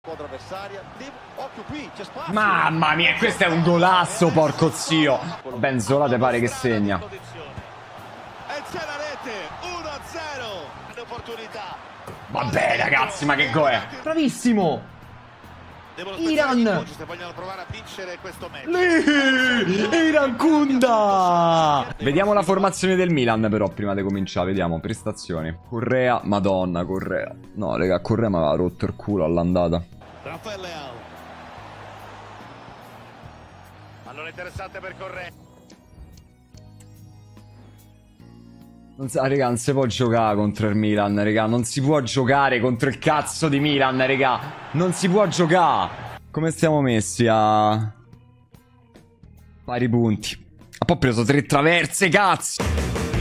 Mamma mia, questo è un golasso, porco zio. Benzola te pare che segna. Vabbè ragazzi, ma che gol è? Bravissimo. Iran. Iran Kunda. Vediamo la formazione del Milan però prima di cominciare. Vediamo, prestazioni. Correa, madonna, Correa. No, raga, Correa mi aveva rotto il culo all'andata. Pallone interessante per Correa. Non sa, raga, non si può giocare contro il Milan, raga. Non si può giocare contro il cazzo di Milan, raga. Non si può giocare. Come stiamo messi a pari punti? Ha poi preso 3 traverse, cazzo.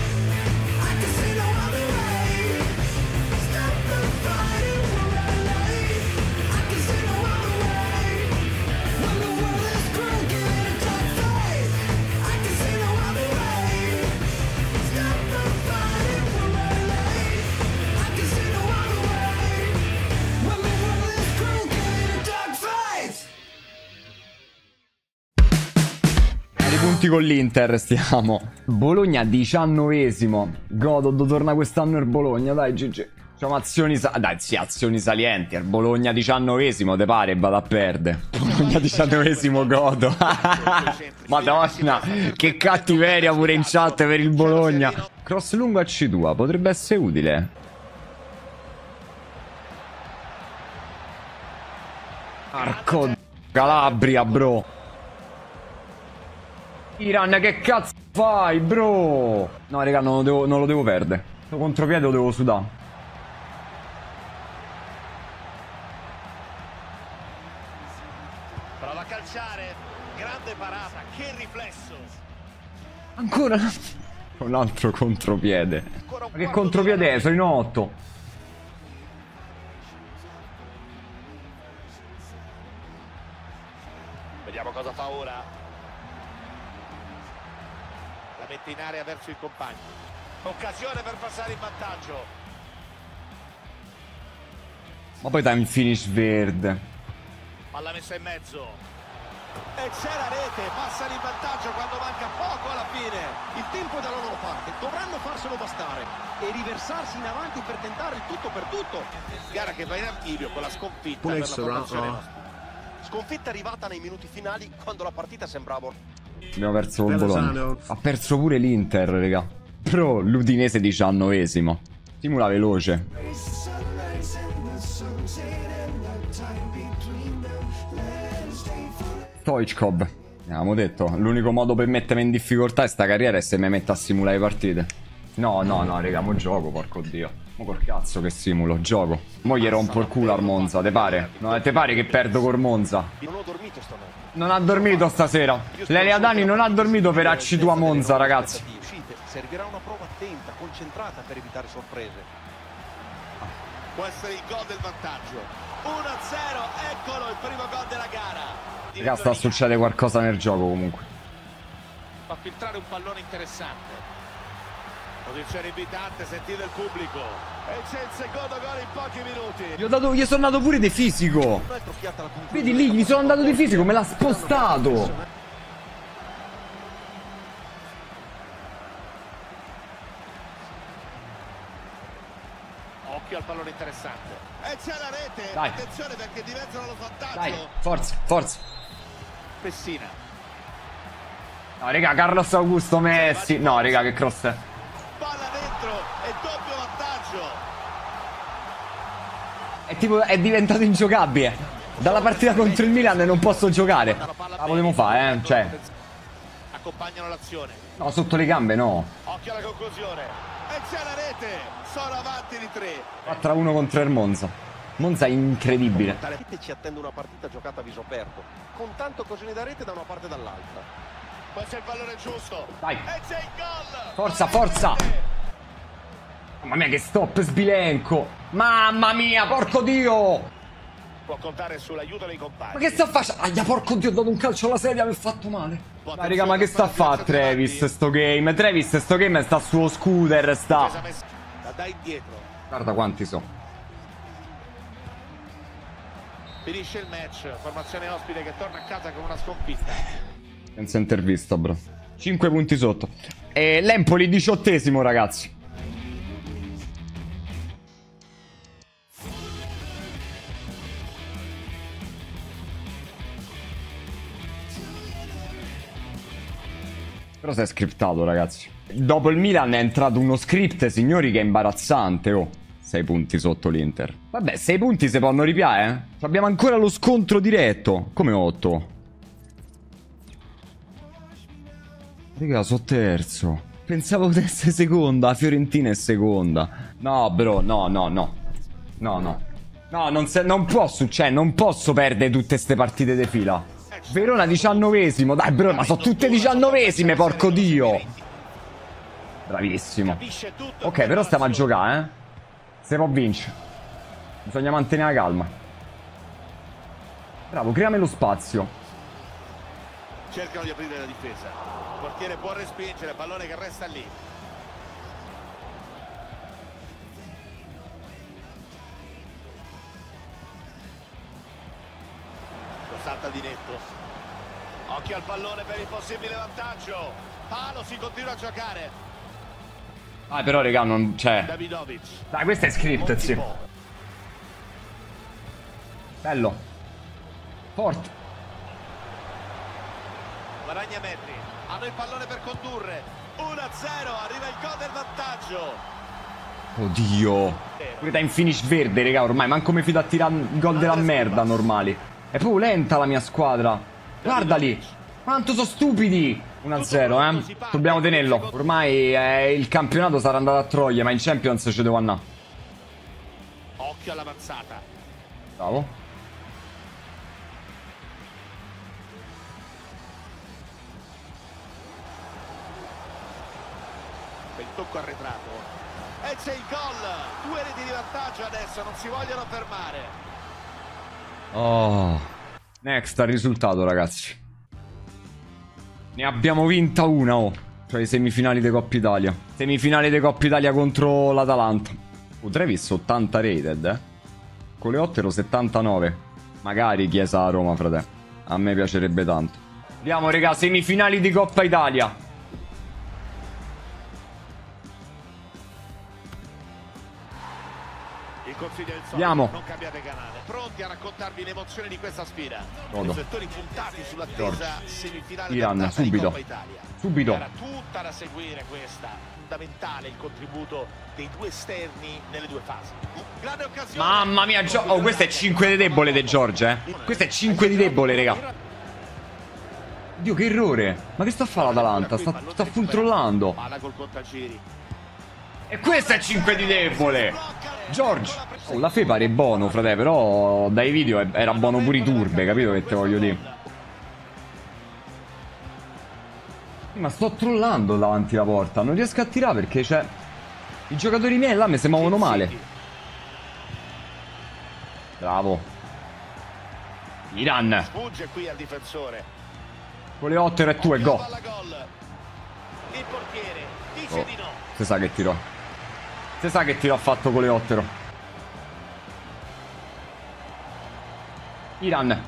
Punti con l'Inter stiamo. Bologna 19esimo. Godod torna quest'anno il Bologna. Dai GG. Facciamo azioni dai sì, azioni salienti. Il Bologna 19esimo. Te pare vado a perdere. Bologna 19esimo Godo. Madonna, che cattiveria pure in chat per il Bologna. Cross lungo a C2 potrebbe essere utile. Arco Calabria, bro. Iran, che cazzo fai, bro? No, raga, non lo devo perdere. Questo contropiede lo devo sudare. Prova a calciare. Grande parata. Che riflesso. Ancora un altro contropiede. Ma che contropiede è? Sono in 8. Vediamo cosa fa ora. Mette in area verso il compagno. Occasione per passare in vantaggio. Ma poi time finish verde. Palla messa in mezzo. E c'è la rete. Passano in vantaggio quando manca poco alla fine. Il tempo è dalla loro parte. Dovranno farselo bastare e riversarsi in avanti per tentare il tutto per tutto. Gara che va in archivio con la sconfitta per la formazione nostra. Sconfitta arrivata nei minuti finali quando la partita sembrava... Abbiamo perso il Bologna. Ha perso pure l'Inter, raga. Però l'Udinese 19esimo. Simula veloce. Stoichkov. Abbiamo detto, l'unico modo per mettermi in difficoltà in sta carriera è se mi metto a simulare partite. No, raga, mo gioco, porco dio. Ma col cazzo che simulo, gioco. Mo gli rompo il culo al Monza, te pare? No, te pare che perdo col Monza? Non ho dormito stanotte. Non ha dormito stasera. Lelia Dani non ha dormito per AC2 a Monza, ragazzi. Servirà una prova attenta, concentrata per evitare sorprese. Può essere il gol del vantaggio. 1-0, eccolo il primo gol della gara. Raga, sta succedendo qualcosa nel gioco comunque. Fa filtrare un pallone interessante. Posizione invitante, sentite il pubblico. E c'è il secondo gol in pochi minuti. Gli sono andato pure di fisico. Vedi lì, gli sono andato di fisico, me l'ha spostato. Occhio al pallone interessante. E c'è la rete. Dai. Attenzione perché dimezzano lo vantaggio. Dai, forza. Pessina. No, raga, Carlos Augusto Messi. No, raga, che cross è. Palla dentro e doppio vantaggio. È tipo, è diventato ingiocabile. Dalla partita contro il Milan non posso giocare. La potremmo fare, cioè. Accompagnano l'azione. No, sotto le gambe no. Occhio alla conclusione. E c'è la rete. Sono avanti di 3. 4-1 contro il Monza. Monza è incredibile. Ci attende una partita giocata a viso aperto, con tante occasioni da rete da una parte e dall'altra. Poi c'è il pallone giusto. Dai. E c'è il gol. Forza. Mamma mia che stop Sbilenco. Mamma mia, porco dio. Può contare sull'aiuto dei compagni. Ma che sta facendo? Ahia, porco dio, ho dato un calcio alla sedia, mi ha fatto male. Dai, raga, ma che sta a fare Travis sto game? Travis sto game sta sullo scooter, sta. La dai indietro. Guarda quanti sono. Finisce il match, formazione ospite che torna a casa con una sconfitta. Senza intervista, bro. 5 punti sotto. E l'Empoli 18esimo, ragazzi. Però si è scriptato, ragazzi. Dopo il Milan è entrato uno script, signori, che è imbarazzante, oh. 6 punti sotto l'Inter. Vabbè, 6 punti si possono ripiare, eh? Abbiamo ancora lo scontro diretto. Come 8? Raga, so terzo. Pensavo di essere seconda. Fiorentina è seconda. No, bro, no. No, non può succedere. Non posso perdere tutte ste partite di fila. Verona 19esimo. Dai, bro, ma sono tutte 19esime, porco dio. Bravissimo. Ok, però stiamo a giocare, eh. Se può vincere. Bisogna mantenere la calma. Bravo, creami lo spazio. Cercano di aprire la difesa. Il portiere può respingere, pallone che resta lì. Lo salta di netto. Occhio al pallone per il possibile vantaggio. Palo, si continua a giocare. Ah, però, raga, non c'è. Davidovic. Dai, questo è script, sì. Bello. Forte. Guadagna metri. Hanno il pallone per condurre. 1-0. Arriva il gol del vantaggio. Oddio. Pure da in finish verde, raga, ormai. Manco mi fido a tirare gol della merda normali. È proprio lenta la mia squadra. Guardali. Quanto sono stupidi. 1-0, eh. Dobbiamo tenerlo. Ormai il campionato sarà andato a Troia, ma in Champions ci devo andare. Occhio all'avanzata. Bravo. Il tocco arretrato. E c'è il gol. 2 reti di vantaggio adesso, non si vogliono fermare. Oh. Next al risultato, ragazzi. Ne abbiamo vinta una, oh. Cioè i semifinali di Coppa Italia. Semifinali di Coppa Italia contro l'Atalanta. Trevis 80 rated, eh. Con le 8 ero 79. Magari Chiesa a Roma, frate. A me piacerebbe tanto. Andiamo, raga, semifinali di Coppa Italia. Il consiglio del Andiamo. non cambiate canale. Pronti a raccontarvi le emozioni di questa sfida. Godo. I settori puntati sull'attesa semifinale Iran, di subito. Coppa Italia. Subito. Era tutta da seguire questa. Fondamentale il contributo dei due esterni nelle due fasi. Grande occasione. Mamma mia, oh, questo è 5 di debole di Giorgia, eh. Questo è 5 di debole, raga. Dio, che errore. Ma che sta a fare l'Atalanta? Sta full trollando. Palla col contagiri. E questo è 5 di debole. George. Oh, la Fe pare buono, frate, però dai video era buono pure i turbe, capito che te voglio dire? Ma sto trollando davanti alla porta. Non riesco a tirare perché c'è... I giocatori miei là mi si muovono male. Bravo. Iran. Sfugge qui al difensore. Con le 8 e tu e go. Il portiere dice di no. Si sa che tiro. Si sa che tiro ha fatto con le 8. Iran.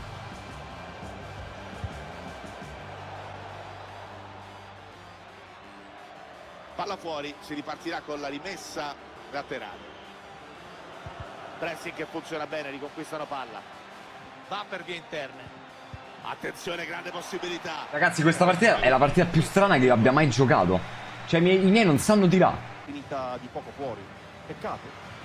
Palla fuori, si ripartirà con la rimessa laterale. Pressing che funziona bene, riconquistano palla. Va per vie interne. Attenzione, grande possibilità. Ragazzi, questa partita è la partita più strana che abbia mai giocato. Cioè, i miei non sanno tirare. Finita di poco fuori. Peccato.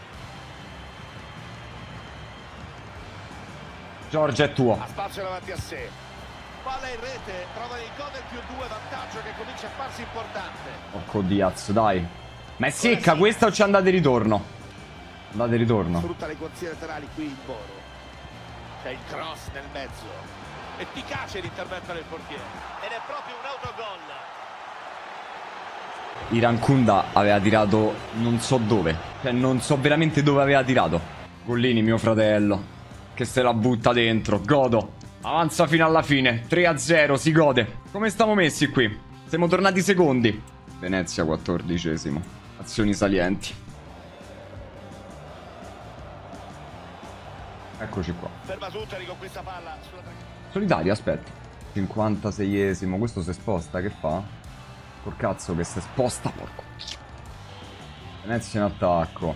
Giorgio è tuo. Ha spazio davanti a sé. Palla in rete, trova il gol del +2, vantaggio che comincia a farsi importante. Porco Diaz, dai. Ma è secca questa o c'è andata e ritorno? Andata e ritorno. Sfrutta le corsie laterali qui il Boro. C'è il cross nel mezzo. Efficace l'intervento del portiere. Ed è proprio un autogol. Irankunda aveva tirato non so dove. Cioè, non so veramente dove aveva tirato. Gollini, mio fratello, che se la butta dentro. Godo. Avanza fino alla fine. 3-0, si gode. Come stiamo messi qui? Siamo tornati secondi. Venezia 14esimo. Azioni salienti. Eccoci qua. Ferma tutta, riconquista palla. Solitario, aspetta. 56esimo. Questo si sposta, che fa? Col cazzo che si sposta, porco. Venezia in attacco.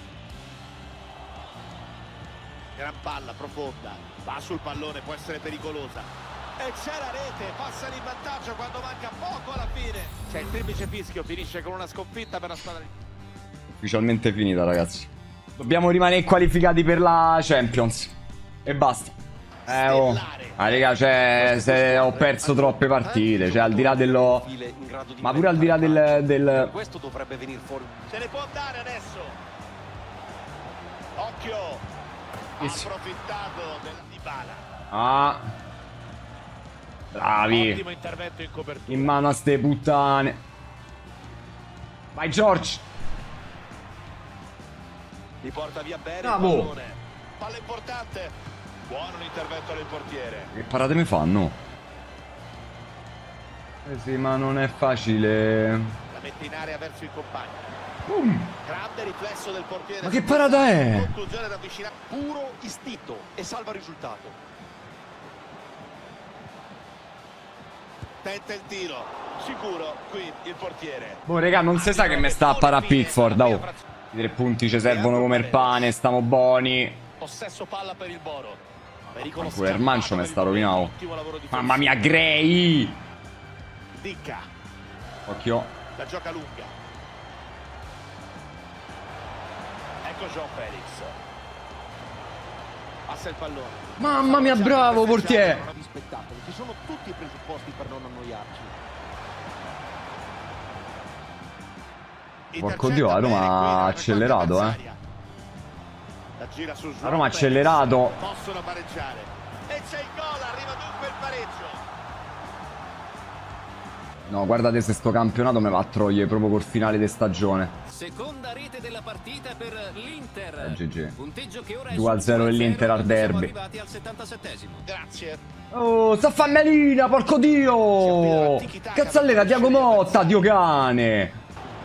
Gran palla profonda. Va sul pallone, può essere pericolosa. E c'è la rete, passa in vantaggio quando manca poco alla fine. C'è il triplice fischio, finisce con una sconfitta per la squadra. Ufficialmente finita, ragazzi. Dobbiamo rimanere qualificati per la Champions. E basta. Oh. Ah, raga, cioè, se ho perso troppe partite. Cioè, al di là dello... Ma pure al di là del... Questo dovrebbe venire fuori. Se ne può andare adesso. Occhio. Ha approfittato del Dybala. Ah. Bravi. Ottimo intervento in copertura. In mano a ste puttane. Vai, George. Li porta via bene. Bravo. Palla importante. Buono l'intervento del portiere. Che parate mi fanno? Eh sì, ma non è facile. La mette in area verso il compagno. Grande riflesso del portiere. Ma che parata è? Conclusione da avvicinare. Puro istinto e salva il risultato. Tenta il tiro. Sicuro qui il portiere. Boh, raga, non si sa che me sta a parà Pickford. Oh. I 3 punti ci servono come il pane. Stiamo buoni. Possesso palla per il Boro. Pure il mancio mi sta rovinato. Mamma mia, Gray. Dicca. Occhio. La gioca lunga. Ecco João Felix. Passa il pallone. Mamma mia, bravo portiere. Non ha di spettacolo. Ci sono tutti i presupposti per non annoiarci. Porco Dio, la Roma ha accelerato, La Roma ha accelerato. Possono pareggiare. E c'è il gol, arriva dunque il pareggio. No, guardate se sto campionato me va a troie proprio col finale di stagione. Seconda rete della partita per l'Inter. GG. Punteggio che ora è 2-0 l'Inter al derby. Siamo arrivati al 77esimo. Grazie. Oh, sta fammelina, porco Dio! Cazzallera, Thiago Motta, Dio cane!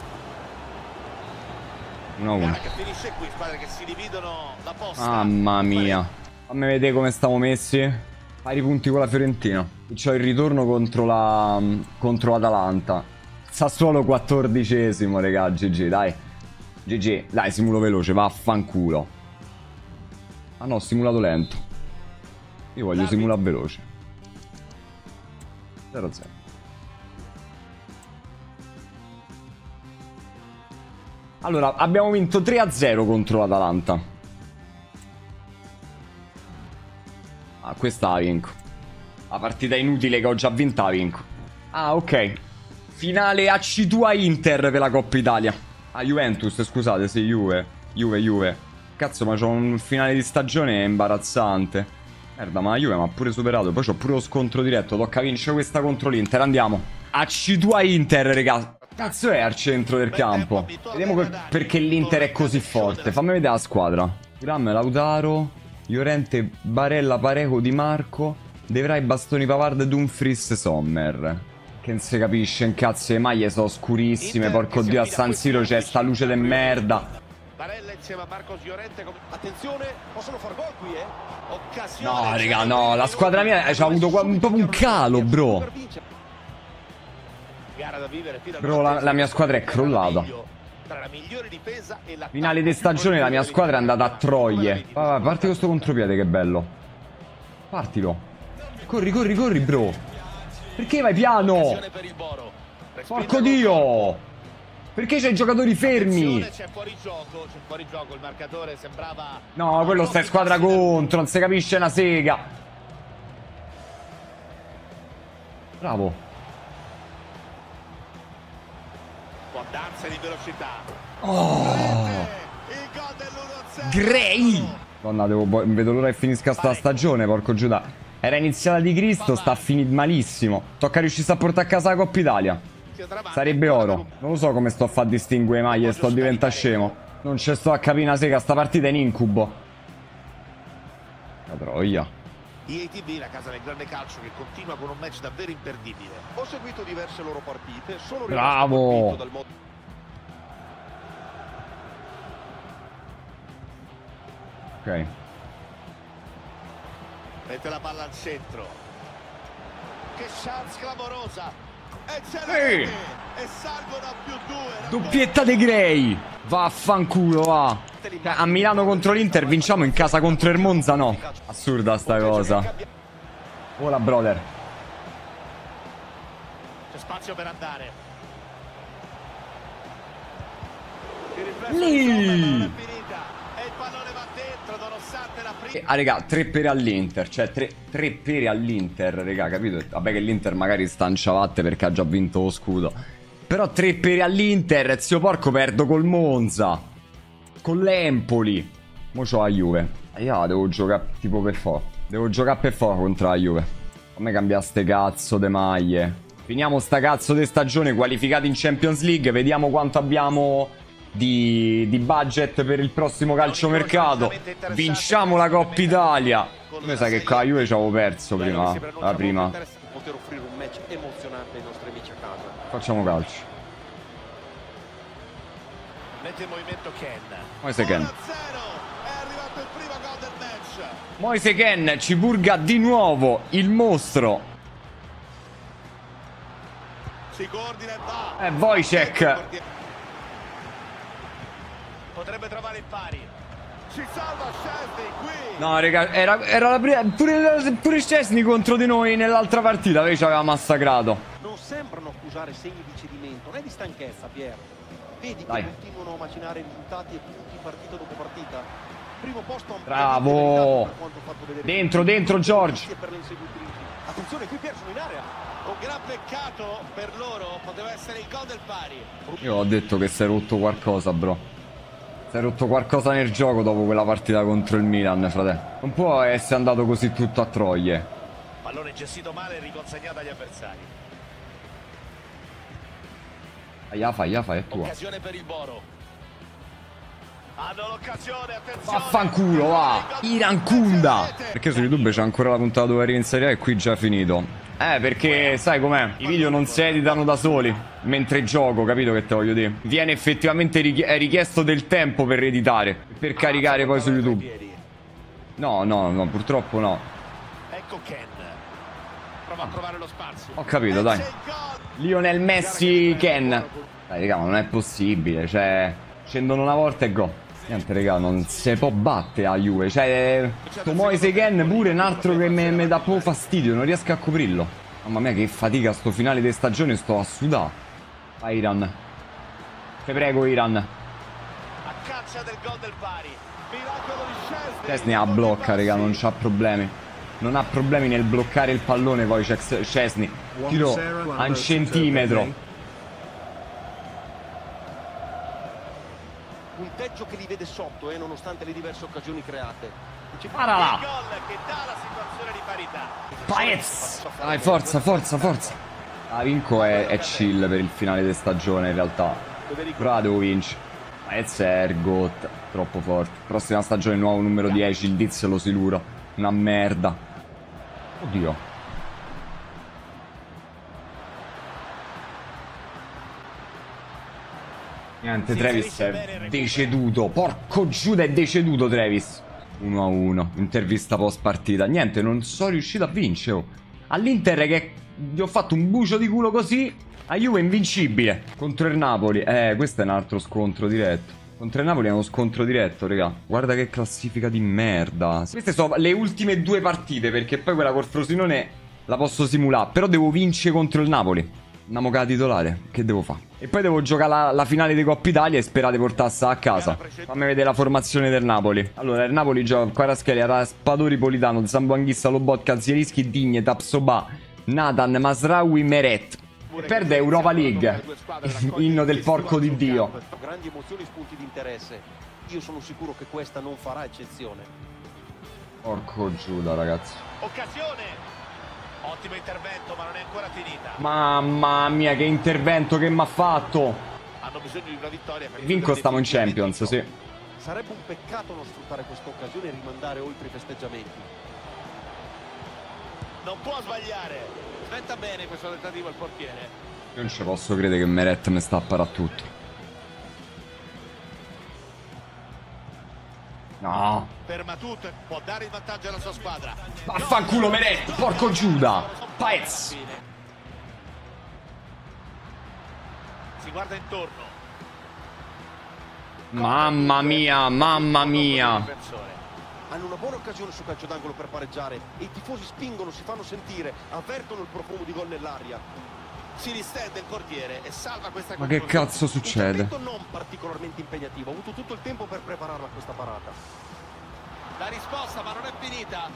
1-1. Che finisce qui, squadre che si dividono la posta. Mamma mia. Fammi vedere come stiamo messi. Pari punti con la Fiorentina. C'ho il ritorno contro l'Atalanta. Sassuolo 14esimo, raga. GG, dai. GG, dai, simulo veloce, vaffanculo. Ah no, ho simulato lento. Io voglio simulare veloce. 0-0. Allora, abbiamo vinto 3-0 contro l'Atalanta. Ah, questa la vinco. La partita inutile che ho già vinta la vinco. Ah, ok. Finale AC2 Inter per la Coppa Italia. Ah, Juventus, scusate, sì, Juve. Cazzo, ma c'ho un finale di stagione imbarazzante. Merda, ma la Juve mi ha pure superato. Poi c'ho pure lo scontro diretto. Tocca vincere questa contro l'Inter, andiamo. AC2 Inter, raga. Cazzo è al centro del campo? Vediamo perché l'Inter è così forte. Fammi vedere la squadra. Graham, Lautaro, Llorente, Barella, Parejo, Di Marco, De Vrij, Bastoni, Pavard, Dumfries, Sommer. Che non si capisce, in cazzo le maglie sono scurissime. Porco Dio, a San Siro c'è sta luce de merda. Barella insieme a Marcos Llorente. Attenzione, possono far gol qui, No, raga, no. La squadra mia ha avuto proprio un calo, bro. Bro, la mia squadra è crollata. Finale di stagione la mia squadra è andata a troie. Vai, parti con sto contropiede, che bello. Partilo. Corri, bro. Perché vai piano? Porco Dio. Perché c'è i giocatori fermi? C'è fuori gioco, il marcatore sembrava... No, quello sta in squadra contro, non si capisce una sega. Bravo. Danza di velocità. Oh. Il gol dell'1-0. Gray. Donna, vedo l'ora che finisca sta stagione, porco Giuda. Era iniziata di Cristo, sta a finire malissimo. Tocca riuscire a portare a casa la Coppa Italia. Sarebbe oro. Non lo so come sto a far distinguere maglie, sto a diventare scemo. Non ci sto a capire una sega, sta partita è in incubo. La troia. EATV, la casa del grande calcio che continua con un match davvero imperdibile. Ho seguito diverse loro partite, sono bravo. dal modo... Ok. Mette la palla al centro. Che chance clamorosa. E c'è la Sì. rete. E salgono a +2. Doppietta De Grey. Vaffanculo, va. A Milano contro l'Inter vinciamo, in casa contro il Monza no. Assurda sta cosa. Vola, brother. C'è spazio per andare. Lì. E il pallone va dentro nonostante la prima. Raga, 3 pere all'Inter. Cioè 3 pere all'Inter, raga, capito? Vabbè che l'Inter magari sta in ciabatte perché ha già vinto lo scudo. Però 3 pere all'Inter, zio porco, perdo col Monza. Con l'Empoli. Mo c'ho la Juve. Io devo giocare tipo per fuoco. Devo giocare per fuoco contro la Juve. Come cambiare ste cazzo de maglie. Finiamo sta cazzo di stagione qualificati in Champions League. Vediamo quanto abbiamo di budget per il prossimo calciomercato. Vinciamo la Coppa Italia. Mi sa che con la Juve ci avevo perso prima. La prima. Poter offrire un match emozionante ai nostri amici a casa. Facciamo calcio. Mette in movimento Ken. Moise Ken. 1-0. È arrivato il primo gol del match. Moise Ken ci purga di nuovo il mostro. Si coordina e va. Wojciech. Potrebbe trovare il pari. Si salva Szczesny qui. No, raga, era la prima. Pure Szczesny contro di noi nell'altra partita. Noi ci aveva massacrato. Non sembrano accusare segni di cedimento né di stanchezza, Pier. Vedi Dai. che continuano a macinare risultati e punti partita dopo partita. Primo posto a un Bravo. per quanto fatto vedere Dentro, George. e per le inseguitrici. Attenzione, qui Pier sono in area. Un gran peccato per loro. Poteva essere il gol del pari. Io ho detto che si è rotto qualcosa, bro. Si è rotto qualcosa nel gioco dopo quella partita contro il Milan, frate. Non può essere andato così tutto a troie. Pallone gestito male e riconsegnato agli avversari. Aiafa, è tua. Occasione per il Boro. Hanno l'occasione, attenzione. Vaffanculo, va. Irankunda. Perché su YouTube c'è ancora la puntata dove arriva in Serie A e qui già è finito. Perché sai com'è? I video non si editano da soli mentre gioco, capito che te voglio dire? Viene effettivamente richiesto del tempo per editare, per caricare poi su YouTube. No, purtroppo no. Ecco Ken. Prova a trovare lo spazio. Ho capito, dai. Lionel Messi Ken. Dai, raga, ma non è possibile. Cioè, scendono una volta e go. Niente, raga, non si può battere a Juve. Cioè, sto Moise Ken pure un altro che mi dà proprio fastidio. Non riesco a coprirlo. Mamma mia, che fatica sto finale di stagione. Sto a sudare. Vai, Iran. Te prego, Iran. A caccia del gol del pari. Miracolo di Szczesny. Szczesny a blocca, raga, non c'ha problemi. Non ha problemi nel bloccare il pallone poi Szczesny. Tiro a un centimetro. Punteggio che li vede sotto, nonostante le diverse occasioni create. Para là. Il gol che dà la situazione di parità. Paez. Dai, forza. La Vinco è chill per il finale di stagione in realtà. Però la devo vincere. Paez è ergot. Troppo forte. Prossima stagione nuovo numero 10. Il Diz lo siluro. Una merda. Oddio. Niente, Travis è deceduto. Porco Giuda, è deceduto Travis. 1-1. Intervista post partita. Niente, non sono riuscito a vincere. Oh. All'Inter che gli ho fatto un bucio di culo così. A Juve invincibile. Contro il Napoli. Questo è un altro scontro diretto. Contro il Napoli è uno scontro diretto, raga. Guarda che classifica di merda. Queste sono le ultime 2 partite, perché poi quella col Frosinone la posso simulare. Però devo vincere contro il Napoli. Andiamo con la titolare. Che devo fare? E poi devo giocare la finale di Coppa Italia e sperare di portarsela a casa. Fammi vedere la formazione del Napoli. Allora, il Napoli gioca Kvaratskhelia, Raspadori, Politano, Zamboanghissa, Lobotka, Zielinski, Digne, Tapsoba, Nathan, Masraoui, Meret. E perde Europa League. Inno del porco di Dio. Grandi emozioni, spunti di interesse. Io sono sicuro che questa non farà eccezione. Porco Giuda, ragazzi. Occasione. Ottimo intervento, ma non è ancora finita. Mamma mia, che intervento che mi ha fatto. Hanno bisogno di una vittoria. Vinco, stiamo in Champions, sì. Sarebbe un peccato non sfruttare questa occasione e rimandare oltre i festeggiamenti. Non può sbagliare. Aspetta bene questo tentativo al portiere. Io non ci posso credere che Meret mi sta a parare tutto. No. Ferma tutto, può dare il vantaggio alla sua squadra. Vaffanculo Meret, porco Giuda. Paez. Si guarda intorno. Mamma mia, mamma mia. Hanno una buona occasione su calcio d'angolo per pareggiare e i tifosi spingono, si fanno sentire, avvertono il profumo di gol nell'aria. Si distende il portiere e salva questa Ma che conclusione. cazzo succede? Intervento non particolarmente impegnativo, ha avuto tutto il tempo per prepararla questa parata. La risposta, ma non è finita.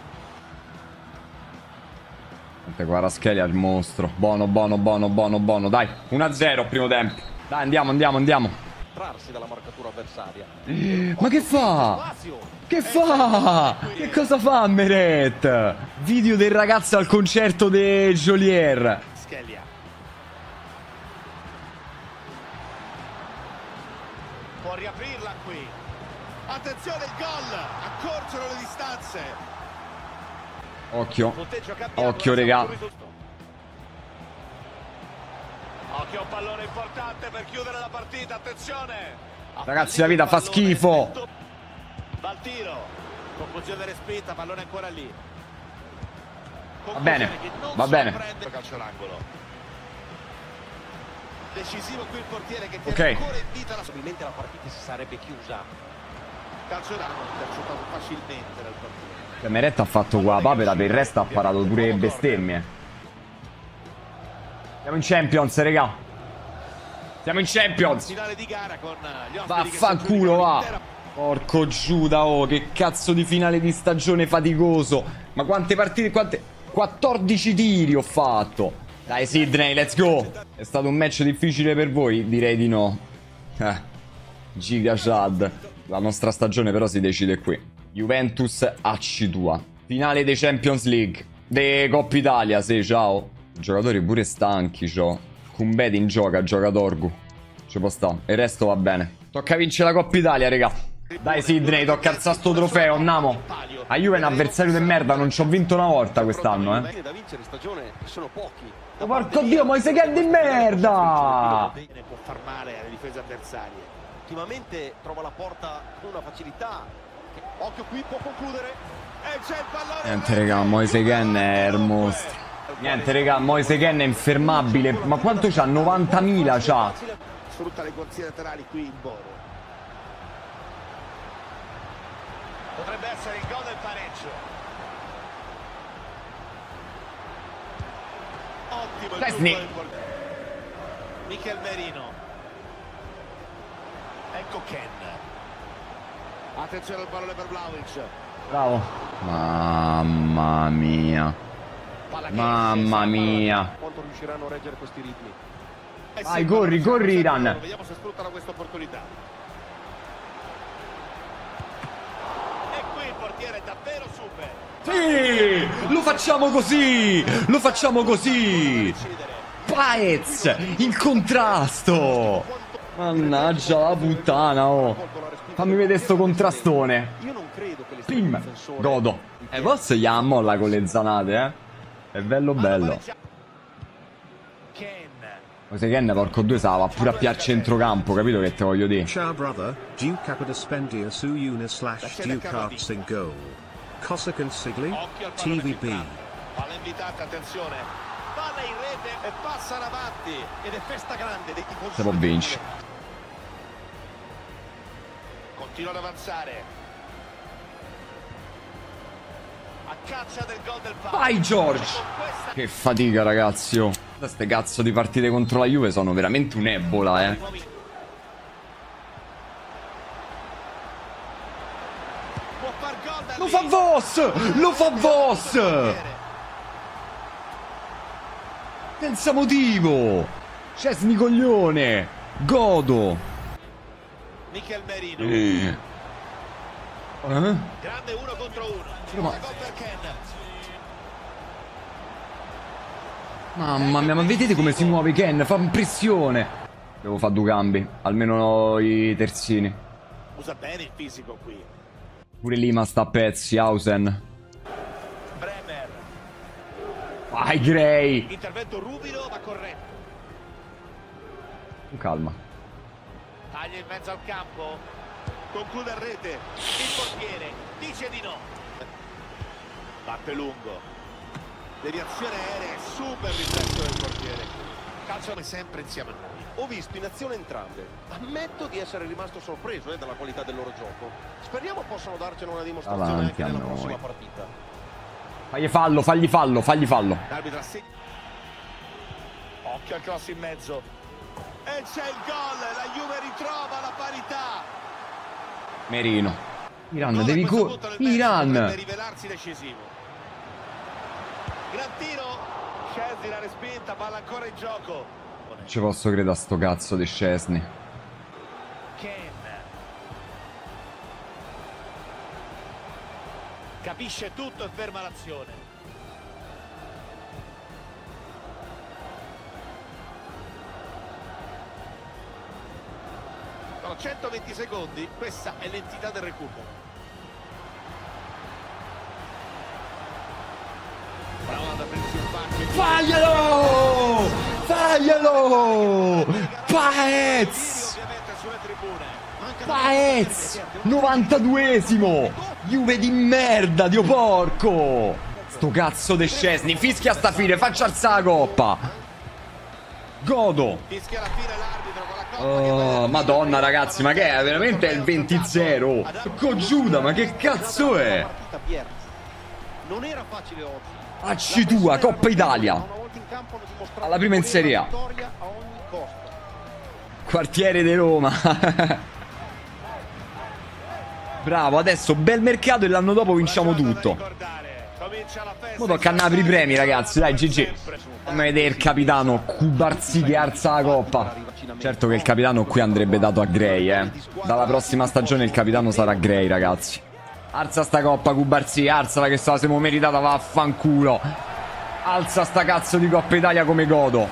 Kvaratskhelia il mostro. Buono, buono, buono, buono, buono. Dai, 1-0 primo tempo. Dai, andiamo, andiamo, andiamo. Trarsi dalla marcatura avversaria. Ma che fa? Che fa? Che cosa fa Meret? Video del ragazzo al concerto di Jolier. Schelia. Può riaprirla qui. Attenzione il gol. Accorciano le distanze. Occhio. Punteggio cambiato, Occhio, regà. Occhio, un pallone importante per chiudere la partita. Attenzione. Ragazzi, la vita fa schifo. Va al tiro. Conclusione respinta, pallone ancora lì. Va bene, Conclusione che non va bene. sorprende. Calcio d'angolo. Decisivo qui il portiere che Ok. tiene ancora in vita la Probabilmente la partita si sarebbe chiusa. calcio d'angolo, intercettato facilmente dal portiere. Meret ha fatto qua papera, per il resto ha parato pure bestemmie. Siamo in Champions, regà. Siamo in Champions. Finale di gara con gli ospiti Vaffanculo, va. Porco Giuda, oh, che cazzo di finale di stagione faticoso. Ma quante partite, quante... 14 tiri ho fatto. Dai Sidney, let's go. È stato un match difficile per voi? Direi di no. Giga Chad. La nostra stagione però si decide qui. Juventus Accidua. Finale dei Champions League. De Coppa Italia, sì, ciao. Giocatori pure stanchi, ciao. Kumbedi in gioca Torgu. Ci può stare. E il resto va bene. Tocca vincere la Coppa Italia, raga. Dai Sidney, tocca alzare sto trofeo, andiamo. A Juve è un avversario di merda, non ci ho vinto una volta quest'anno, I da vincere in stagione sono pochi. Oh, porco dio, Moise che è di merda! Può far male alle difese avversarie. Ultimamente trova la porta con una facilità. Occhio qui, può concludere. E c'è il pallone. Niente, raga, Moise Ken è il mostro. Niente, raga, Moise Ken è infermabile. Ma quanto c'ha? 90.000 c'ha. Sfrutta le corsie laterali qui in Boro. Potrebbe essere il gol del pareggio. Ottimo il Szczesny. tutto del portiere. Michel Merino. Ecco Ken. Attenzione al pallone per Vlahovic. Bravo. Mamma mia. Palla che Mamma esce, mia. Quanto riusciranno a reggere questi ritmi? Vai, corri, corri, Iran. Vediamo se sfruttano questa opportunità. E qui il portiere è davvero super. Sì! Lo facciamo così! Lo facciamo così! Paez! In contrasto! Mannaggia la puttana, oh! Fammi vedere sto contrastone. Io non credo che Pim! difensore Godo. E forse gli ammolla con le zanate, eh? È bello bello. Ken. Moise Ken, porco due, va pure a piar centrocampo, capito che te voglio dire? Ciao brother, Duke Apadaspendia su una / Duke Hearts in goal. Cossack and Sigley, Occhio al pallone TVB. filtrato. Palla invitata, attenzione. Palla in rete e passa avanti. Ed è festa grande dei tifosi. Se può vincere. Continua ad avanzare. A caccia del gol del Palo. Vai George! Con questa Che fatica ragazzi, oh. Queste cazzo di partite contro la Juve sono veramente un'ebola, eh. può far gol da Lo lì. fa Voss! Lo fa Voss! Senza motivo! Cesni coglione! Godo! Michel Merino. Eh? Grande 1 contro 1. Ma- Gol per Ken. Mamma mia, ma vedete come si muove Ken? Fa impressione! Devo fare due cambi, almeno i terzini. Usa bene il fisico qui. Pure Lima sta a pezzi, Hausen. Bremer. Vai Gray! Intervento ruvido ma corretto. Con calma. Taglia in mezzo al campo. conclude a rete. Il portiere dice di no. Batte lungo. Deviazione aerea, super riflesso del portiere. Calcio come sempre insieme a noi. Ho visto in azione entrambe. Ammetto di essere rimasto sorpreso dalla qualità del loro gioco. Speriamo possano darcene una dimostrazione Avanti anche a nella noi. prossima partita. Fagli fallo, fagli fallo, fagli fallo. L'arbitro assegna. Occhio al cross in mezzo. E c'è il gol, la Juve ritrova la parità. Merino. Iran, Gol a devi questo punto nel match Iran. potrebbe rivelarsi decisivo. Gran tiro. Szczesny la respinta, palla ancora in gioco. Non ci posso credere a sto cazzo di Szczesny. Ken. Capisce tutto e ferma l'azione. Sono 120 secondi, questa è l'entità del recupero. Prova ad aprirsi un Faglielo! Faglielo! Paez! ovviamente sulle tribune. Paez! 92esimo! Juve di merda, dio porco! Sto cazzo di Szczesny, fischia sta fine, faccia alzare la coppa! Godo! Fischia alla fine l'arbitro con la coppa Oh, madonna ragazzi, ma che è? Veramente è il 20-0! Cogiuda, ma che cazzo è? Partita Pierre. Non era facile oggi. Acci tua, Coppa Italia! Una volta in campo hanno dimostrato Alla prima in di volere Serie la A. vittoria a ogni costo. Quartiere di Roma. Bravo, adesso bel mercato e l'anno dopo vinciamo tutto. Mo tocca andare per i premi ragazzi, dai GG. Fammi vedere il capitano Cubarsì che alza la coppa. Certo che il capitano qui andrebbe dato a Gray, Dalla prossima stagione il capitano sarà Gray ragazzi. Alza sta coppa Cubarsì, alzala che se la siamo meritata, vaffanculo. Alza sta cazzo di Coppa Italia come godo.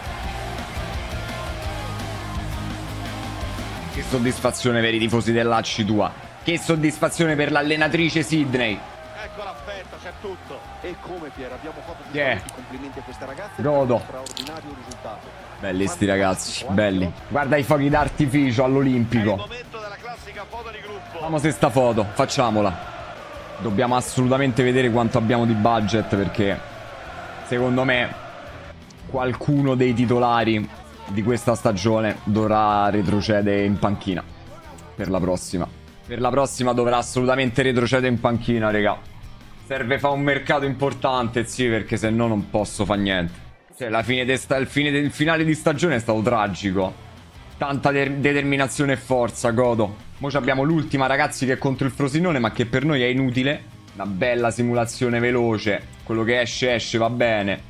Che soddisfazione per i tifosi dell'Acci tua. Che soddisfazione per l'allenatrice Sidney. Ecco l'affetto, c'è tutto. E come Pier, abbiamo fatto Yeah. i complimenti a queste ragazze Godo. per uno straordinario risultato. Belli sti ragazzi, belli. Guarda i fuochi d'artificio È il all'Olimpico. momento della classica foto di gruppo. Vamo se sta foto, facciamola. Dobbiamo assolutamente vedere quanto abbiamo di budget perché secondo me qualcuno dei titolari di questa stagione dovrà retrocedere in panchina per la prossima. Per la prossima dovrà assolutamente retrocedere in panchina, raga. Serve fa un mercato importante, sì, perché se no non posso fare niente. Cioè, il finale di stagione è stato tragico. Tanta determinazione e forza, godo. Mo' abbiamo l'ultima, ragazzi, che è contro il Frosinone, ma che per noi è inutile. Una bella simulazione veloce. Quello che esce, esce, va bene.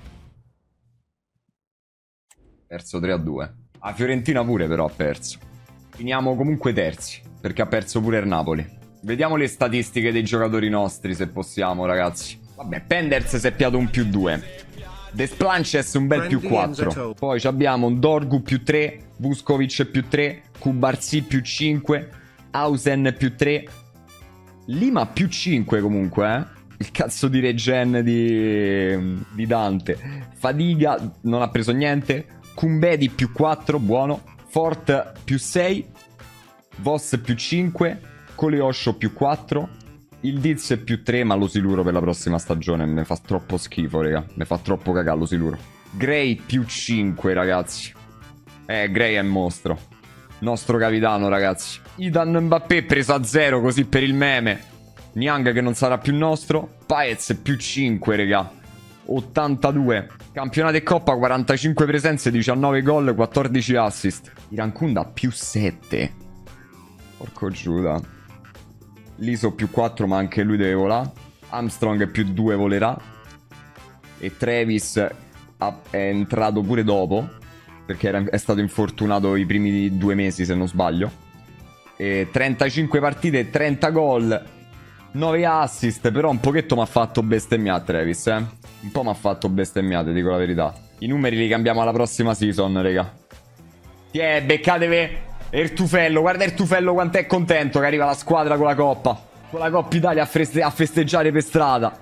Perso 3-2. La Fiorentina pure, però, ha perso. Finiamo comunque terzi, perché ha perso pure il Napoli. Vediamo le statistiche dei giocatori nostri, se possiamo, ragazzi. Vabbè, Penders si è piato un +2. Desplanches un bel +4. Poi abbiamo un Dorgu +3, Vuskovic +3, Cubarsì +5, Hausen +3, Lima +5 comunque, Il cazzo di regen di Dante. Fadiga non ha preso niente. Kumbedi +4, buono. Fort +6, Voss +5, Coleoscio +4, il Diz +3, ma lo siluro per la prossima stagione. Mi fa troppo schifo, raga. Mi fa troppo cagare lo siluro. Gray +5, ragazzi. Gray è mostro. Nostro capitano, ragazzi. Idan Mbappé preso a 0 così per il meme. Niang che non sarà più nostro. Paez +5, raga. 82. Campionato e Coppa, 45 presenze, 19 gol, 14 assist. Irankunda +7. Porco Giuda. Liso +4, ma anche lui deve volare. Armstrong +2 volerà. E Travis è entrato pure dopo, perché è stato infortunato i primi 2 mesi, se non sbaglio. E 35 partite, 30 gol, 9 assist. Però un pochetto mi ha fatto bestemmiare Travis, Un po' mi ha fatto bestemmiare, dico la verità. I numeri li cambiamo alla prossima season, raga. Beccatevi Ertufello. Guarda Ertufello quanto è contento che arriva la squadra con la Coppa. Con la Coppa Italia a festeggiare per strada.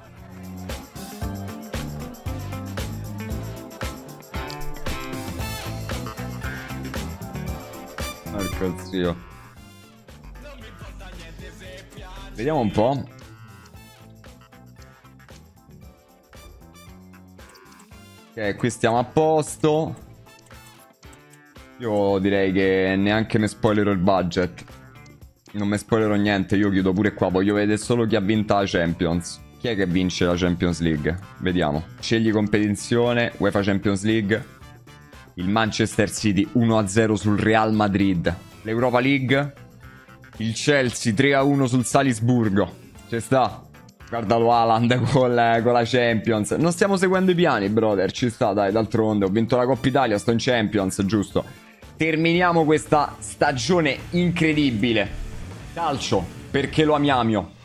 Porco zio. Vediamo un po'. Ok, qui stiamo a posto. Io direi che neanche mi spoilerò il budget. Non mi spoilerò niente, io chiudo pure qua. Voglio vedere solo chi ha vinto la Champions. Chi è che vince la Champions League? Vediamo. Scegli competizione, UEFA Champions League. Il Manchester City 1-0 sul Real Madrid. L'Europa League. Il Chelsea 3-1 sul Salisburgo. Ci sta. Guardalo Haaland con la Champions. Non stiamo seguendo i piani, brother. Ci sta, dai, d'altronde. Ho vinto la Coppa Italia, sto in Champions, giusto. Terminiamo questa stagione incredibile. Calcio, perché lo amiamo.